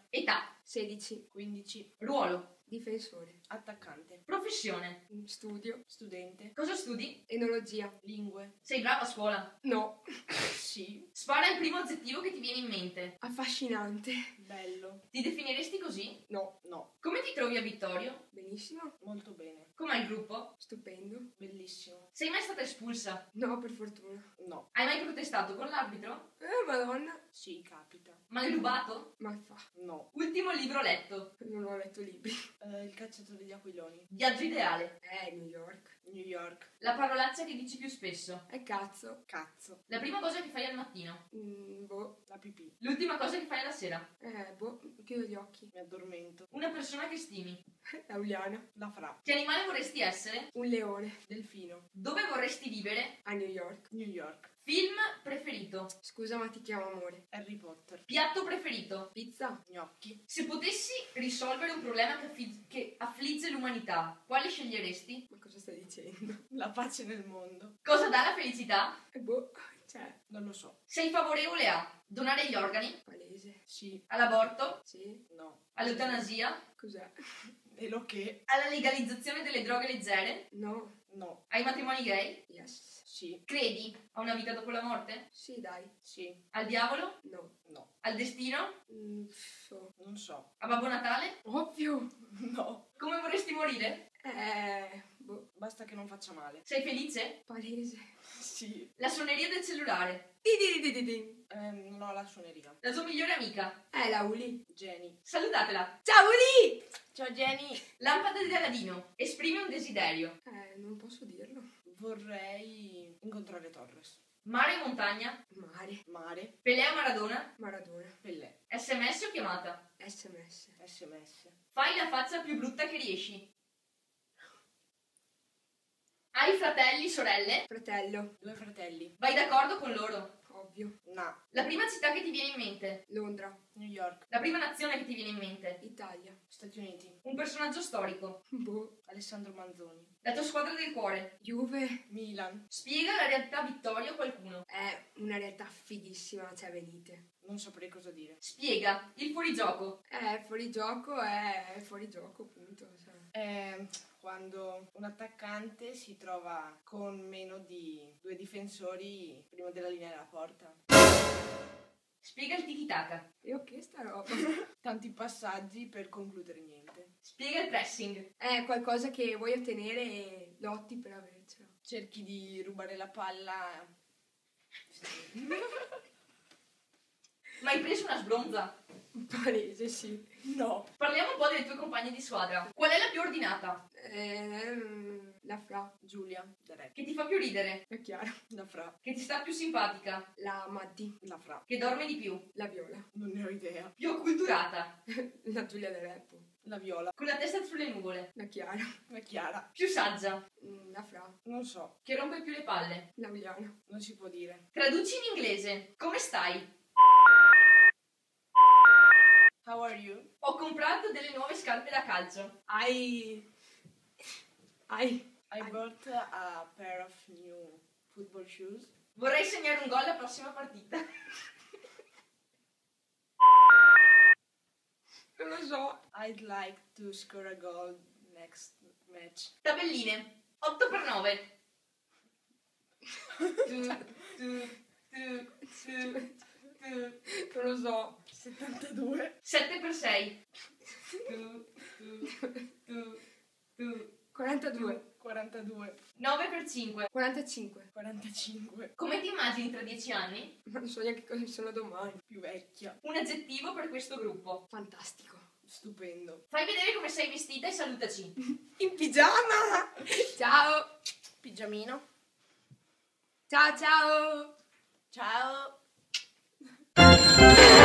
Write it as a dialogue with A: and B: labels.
A: Età.
B: 16.
C: 15.
A: Ruolo.
B: Difensore.
C: Attaccante.
A: Professione.
B: Studio.
C: Studente.
A: Cosa studi?
B: Enologia.
C: Lingue.
A: Sei brava a scuola?
B: No.
C: Sì.
A: Spara il primo aggettivo che ti viene in mente.
B: Affascinante.
C: Bello.
A: Ti definiresti così?
B: No.
C: No.
A: Come ti trovi a Vittorio?
B: Benissimo.
C: Molto bene.
A: Com'è il gruppo?
B: Stupendo.
C: Bellissimo.
A: Sei mai stata espulsa?
B: No, per fortuna.
C: No.
A: Hai mai protestato con l'arbitro?
B: Madonna.
C: Sì, capita.
A: Mai rubato?
B: Ma fa.
C: No.
A: Ultimo libro letto.
B: Non ho letto libri.
C: Il cacciatore di aquiloni.
A: Viaggio ideale.
B: New York.
C: New York.
A: La parolaccia che dici più spesso.
B: Cazzo.
C: Cazzo.
A: La prima cosa che fai al mattino.
B: Boh.
C: La pipì.
A: L'ultima cosa che fai alla sera.
B: Boh. Chiudo gli occhi.
C: Mi addormento.
A: Una persona che stimi.
B: Lauliana.
C: La fra.
A: Che animale vorresti essere?
B: Un leone.
C: Delfino.
A: Dove vorresti vivere?
B: A New York.
C: New York.
A: Film preferito.
B: Scusa, ma ti chiamo amore.
C: Harry Potter.
A: Piatto preferito.
B: Pizza.
C: Gnocchi.
A: Se potessi risolvere un problema che affligge l'umanità, quale sceglieresti?
B: Ma cosa stai dicendo?
C: La pace nel mondo.
A: Cosa dà la felicità?
B: Boh. Cioè.
C: Non lo so.
A: Sei favorevole a donare gli organi?
B: Palese.
C: Sì.
A: All'aborto?
B: Sì.
C: No.
A: All'eutanasia?
B: Cos'è?
C: E lo che?
A: Alla legalizzazione delle droghe leggere?
B: No.
C: No.
A: Ai matrimoni gay?
B: Yes.
C: Sì.
A: Credi a una vita dopo la morte?
B: Sì, dai.
C: Sì.
A: Al diavolo?
B: No.
C: No.
A: Al destino?
B: So.
C: Non so.
A: A Babbo Natale?
B: Ovvio.
C: No.
A: Come vorresti morire?
B: Boh.
C: Basta che non faccia male.
A: Sei felice?
B: Palese.
C: Sì.
A: La suoneria del cellulare?
B: Di.
C: Non ho la suoneria.
A: La tua migliore amica?
B: La Uli.
C: Jenny.
A: Salutatela!
B: Ciao Uli!
C: Ciao Jenny.
A: Lampada di Aladino. Esprimi un desiderio.
B: Non posso dirlo.
C: Vorrei incontrare Torres.
A: Mare o montagna?
B: Mare.
C: Mare.
A: Pelé o Maradona?
B: Maradona.
C: Pellè.
A: SMS o chiamata?
B: SMS.
C: SMS.
A: Fai la faccia più brutta che riesci. Hai fratelli, sorelle?
B: Fratello.
C: 2 fratelli.
A: Vai d'accordo con loro.
B: Ovvio.
C: No.
A: La prima città che ti viene in mente?
B: Londra.
C: New York.
A: La prima nazione che ti viene in mente?
B: Italia.
C: Stati Uniti.
A: Un personaggio storico?
B: Boh.
C: Alessandro Manzoni.
A: La tua squadra del cuore?
B: Juve.
C: Milan.
A: Spiega la realtà Vittorio a qualcuno.
B: È una realtà fighissima, cioè venite.
C: Non saprei cosa dire.
A: Spiega il fuorigioco.
B: Fuori gioco è fuori gioco, appunto. Cioè.
C: Quando un attaccante si trova con meno di 2 difensori prima della linea della porta.
A: Spiega il tiki-taka.
B: Io che sta roba?
C: Tanti passaggi per concludere niente.
A: Spiega il pressing.
B: È qualcosa che vuoi ottenere e lotti per avercelo.
C: Cerchi di rubare la palla.
A: Ma hai preso una sbronza?
B: Palese, sì.
C: No.
A: Parliamo un po' delle tue compagne di squadra. Qual è la più ordinata?
B: La Fra.
C: Giulia. Da Re.
A: Che ti fa più ridere?
B: È chiaro.
C: La Fra.
A: Che ti sta più simpatica?
B: La Maddi.
C: La Fra.
A: Che dorme di più?
B: La Viola.
C: Non ne ho idea.
A: Più acculturata?
B: La Giulia del Rap.
C: La Viola.
A: Con la testa sulle nuvole?
B: La Chiara.
C: La Chiara.
A: Più saggia?
B: La Fra.
C: Non so.
A: Che rompe più le palle?
B: La Uliana.
C: Non si può dire.
A: Traduci in inglese. Come stai?
C: How are you?
A: Ho comprato delle nuove scarpe da calcio.
B: I
C: bought a pair of new football shoes.
A: Vorrei segnare un gol la prossima partita.
B: non lo so.
C: I'd like to score a goal next match.
A: Tabelline. 8x9.
B: Non lo so.
C: 72.
A: 7x6.
B: 42.
C: 42.
A: 9x5.
B: 45.
C: 45.
A: Come ti immagini tra 10 anni?
B: Ma non so neanche cosa sono domani.
C: Più vecchia.
A: Un aggettivo per questo gruppo.
B: Fantastico.
C: Stupendo.
A: Fai vedere come sei vestita e salutaci.
B: In pigiama. Ciao.
C: Pigiamino.
B: Ciao ciao.
C: Ciao.